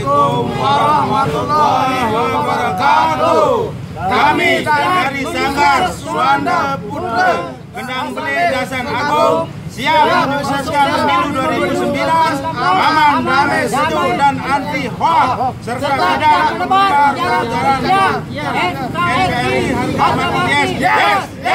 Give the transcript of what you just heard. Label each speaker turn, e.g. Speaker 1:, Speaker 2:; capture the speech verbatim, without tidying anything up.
Speaker 1: Assalamualaikum warahmatullahi wabarakatuh. Kami dari Sanggar Suanda Putra Kendang Beli Dasan Agung siap menyukseskan pemilu dua ribu sembilan aman, damai, sejuk dan anti hoax serta tidak melanggar peraturan N K R I harga mati. Yes, yes, yes.